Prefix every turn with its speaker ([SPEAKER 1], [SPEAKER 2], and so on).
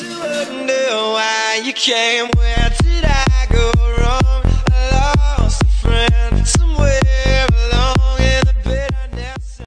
[SPEAKER 1] wonder why you came. Where did I go?